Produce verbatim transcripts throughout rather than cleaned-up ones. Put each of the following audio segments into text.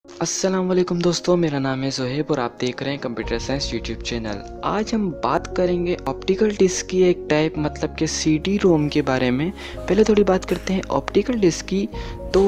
अस्सलाम वालेकुम दोस्तों, मेरा नाम है ज़ोहेब और आप देख रहे हैं कंप्यूटर साइंस यूट्यूब चैनल। आज हम बात करेंगे ऑप्टिकल डिस्क की एक टाइप मतलब कि सी डी रोम के बारे में। पहले थोड़ी बात करते हैं ऑप्टिकल डिस्क की। तो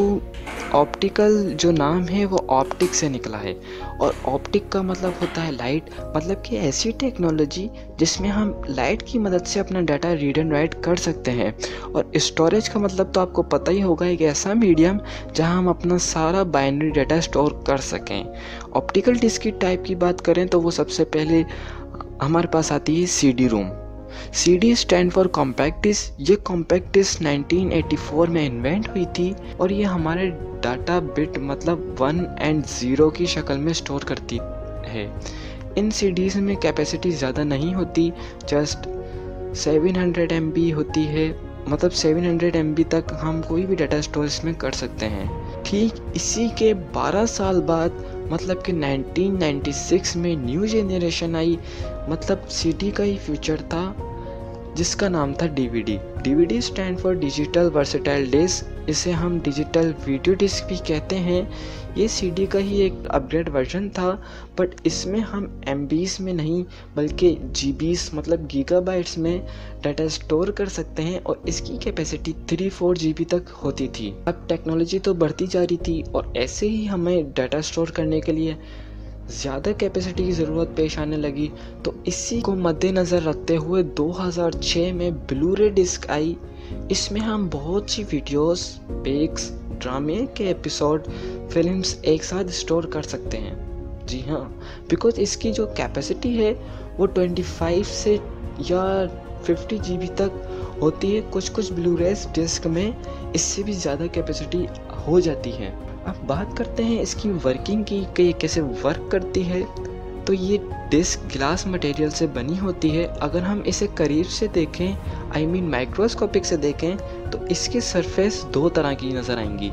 ऑप्टिकल जो नाम है वो ऑप्टिक से निकला है और ऑप्टिक का मतलब होता है लाइट, मतलब कि ऐसी टेक्नोलॉजी जिसमें हम लाइट की मदद से अपना डाटा रीड एंड राइट कर सकते हैं। और स्टोरेज का मतलब तो आपको पता ही होगा, एक ऐसा मीडियम जहां हम अपना सारा बाइनरी डाटा स्टोर कर सकें। ऑप्टिकल डिस्क की टाइप की बात करें तो वो सबसे पहले हमारे पास आती है C D ROM. C D stand for compact disc. ये compact disc nineteen eighty four में इन्वेंट हुई थी और ये हमारे डाटा बिट मतलब वन एंड ज़ीरो की शक्ल में स्टोर करती है। इन सी डीज में कैपेसिटी ज़्यादा नहीं होती, just seven hundred M B होती है, मतलब सेवन हंड्रेड एम बी तक हम कोई भी डाटा स्टोर इसमें कर सकते हैं। ठीक इसी के बारह साल बाद मतलब कि नाइनटीन नाइंटी सिक्स में न्यू जनरेशन आई, मतलब सी डी का ही फ्यूचर था जिसका नाम था D V D. D V D stand for digital versatile disc. इसे हम डिजिटल वीडियो डिस्क भी कहते हैं। ये सी डी का ही एक अपग्रेड वर्जन था, बट इसमें हम एम बीस में नहीं बल्कि जी बीस मतलब गीगाबाइट्स में डाटा स्टोर कर सकते हैं और इसकी capacity three four G B तक होती थी। अब टेक्नोलॉजी तो बढ़ती जा रही थी और ऐसे ही हमें डाटा स्टोर करने के लिए ज़्यादा कैपेसिटी की ज़रूरत पेश आने लगी। तो इसी को मद्देनज़र रखते हुए दो हज़ार छह में ब्लू रे डिस्क आई। इसमें हम बहुत सी वीडियोस, पिक्स, ड्रामे के एपिसोड, फिल्म्स एक साथ स्टोर कर सकते हैं। जी हाँ, बिकॉज इसकी जो कैपेसिटी है वो पच्चीस से या फिफ्टी जी बी तक होती है। कुछ कुछ ब्लू रेस डिस्क में इससे भी ज़्यादा कैपेसिटी हो जाती है। अब बात करते हैं इसकी वर्किंग की कि ये कैसे वर्क करती है। तो ये डिस्क ग्लास मटेरियल से बनी होती है। अगर हम इसे करीब से देखें, आई मीन माइक्रोस्कोपिक से देखें, तो इसकी सरफेस दो तरह की नज़र आएंगी।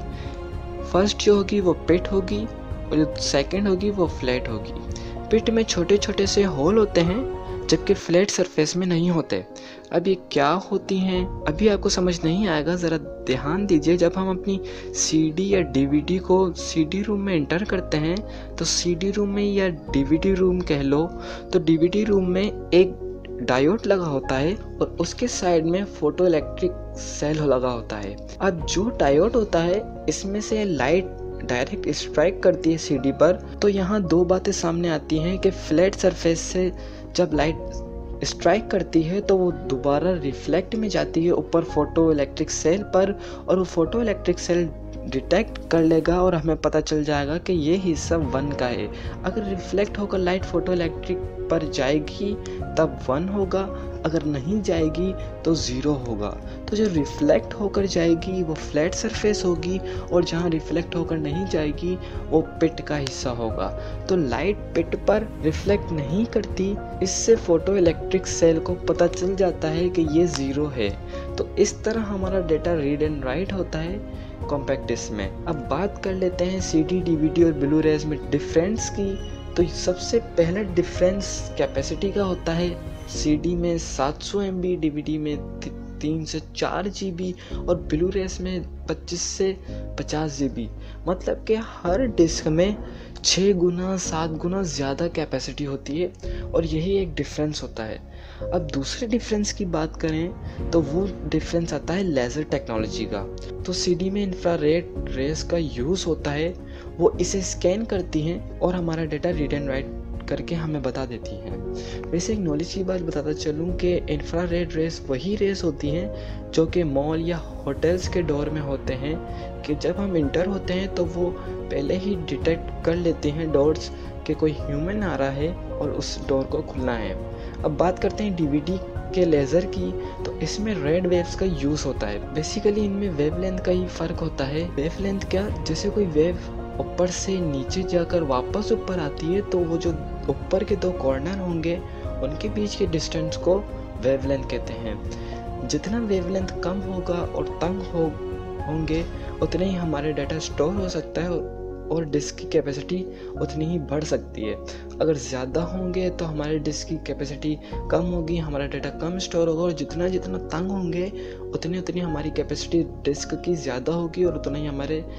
फर्स्ट जो होगी वो पिट होगी और जो सेकंड होगी वो फ्लैट होगी। पिट में छोटे छोटे से होल होते हैं जबकि फ्लैट सरफेस में नहीं होते। अब ये क्या होती हैं अभी आपको समझ नहीं आएगा, ज़रा ध्यान दीजिए। जब हम अपनी सीडी या डीवीडी को सीडी रूम में एंटर करते हैं तो सीडी रूम में या डीवीडी रूम कह लो, तो डीवीडी रूम में एक डायोड लगा होता है और उसके साइड में फोटो इलेक्ट्रिक सेल लगा होता है। अब जो डायोड होता है इसमें से लाइट डायरेक्ट स्ट्राइक करती है सीडी पर। तो यहाँ दो बातें सामने आती हैं कि फ्लैट सरफेस से जब लाइट स्ट्राइक करती है तो वो दोबारा रिफ्लेक्ट में जाती है ऊपर फोटो इलेक्ट्रिक सेल पर, और वो फोटो इलेक्ट्रिक सेल डिटेक्ट कर लेगा और हमें पता चल जाएगा कि ये हिस्सा वन का है। अगर रिफ्लेक्ट होकर लाइट फोटो इलेक्ट्रिक पर जाएगी तब वन होगा, अगर नहीं जाएगी तो ज़ीरो होगा। तो जो रिफ्लेक्ट होकर जाएगी वो फ्लैट सरफेस होगी और जहाँ रिफ्लेक्ट होकर नहीं जाएगी वो पिट का हिस्सा होगा। तो लाइट पिट पर रिफ्लेक्ट नहीं करती, इससे फोटो इलेक्ट्रिक सेल को पता चल जाता है कि ये ज़ीरो है। तो इस तरह हमारा डेटा रीड एंड राइट होता है कॉम्पैक्ट डिस्क में। अब बात कर लेते हैं सीडी, डीवीडी और ब्लू रेज में डिफरेंस की। तो सबसे पहला डिफरेंस कैपेसिटी का होता है। सीडी में सात सौ एम बी, डीवीडी में तीन से चार जी बी और ब्लू रेस में पच्चीस से पचास जी बी। मतलब कि हर डिस्क में छः गुना सात गुना ज़्यादा कैपेसिटी होती है और यही एक डिफरेंस होता है। अब दूसरे डिफरेंस की बात करें तो वो डिफरेंस आता है लेज़र टेक्नोलॉजी का। तो सीडी में इंफ्रारेड रेस का यूज़ होता है, वो इसे स्कैन करती हैं और हमारा डेटा रीड एंड राइट करके हमें बता देती हैं। वैसे एक नॉलेज की बात बताता चलूँ कि इंफ्रारेड रेस वही रेस होती हैं जो कि मॉल या होटल्स के डोर में होते हैं, कि जब हम इंटर होते हैं तो वो पहले ही डिटेक्ट कर लेते हैं डोर्स कि कोई ह्यूमन आ रहा है और उस डोर को खुलना है। अब बात करते हैं डीवीडी के लेज़र की। तो इसमें रेड वेव्स का यूज़ होता है। बेसिकली इनमें वेवलेंथ का ही फ़र्क होता है। वेवलेंथ क्या, जैसे कोई वेव ऊपर से नीचे जाकर वापस ऊपर आती है तो वो जो ऊपर के दो कॉर्नर होंगे उनके बीच के डिस्टेंस को वेवलेंथ कहते हैं। जितना वेवलेंथ कम होगा और तंग हो होंगे उतने ही हमारे डाटा स्टोर हो सकता है और डिस्क की कैपेसिटी उतनी ही बढ़ सकती है। अगर ज़्यादा होंगे तो हमारे डिस्क की कैपेसिटी कम होगी, हमारा डाटा कम स्टोर होगा, और जितना जितना तंग होंगे उतनी उतनी हमारी कैपेसिटी डिस्क की ज़्यादा होगी और उतना ही हमारे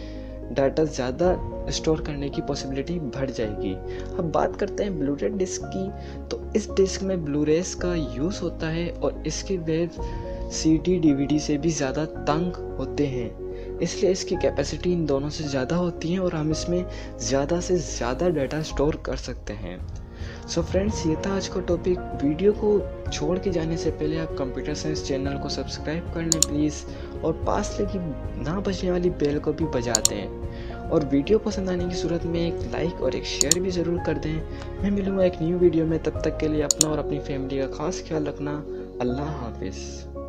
डाटा ज़्यादा स्टोर करने की पॉसिबिलिटी बढ़ जाएगी। अब बात करते हैं ब्लू-रे डिस्क की, तो इस डिस्क में ब्लू-रेस का यूज़ होता है और इसके वेव सीडी डीवीडी से भी ज़्यादा तंग होते हैं, इसलिए इसकी कैपेसिटी इन दोनों से ज़्यादा होती है और हम इसमें ज़्यादा से ज़्यादा डाटा स्टोर कर सकते हैं। सो so फ्रेंड्स, ये था आज का टॉपिक। वीडियो को छोड़ के जाने से पहले आप कंप्यूटर साइंस चैनल को सब्सक्राइब कर लें प्लीज़, और पास लगी ना बजने वाली बेल को भी बजा दें, और वीडियो पसंद आने की सूरत में एक लाइक और एक शेयर भी ज़रूर कर दें। मैं मिलूँगा एक न्यू वीडियो में, तब तक के लिए अपना और अपनी फैमिली का खास ख्याल रखना। अल्लाह हाफिज़।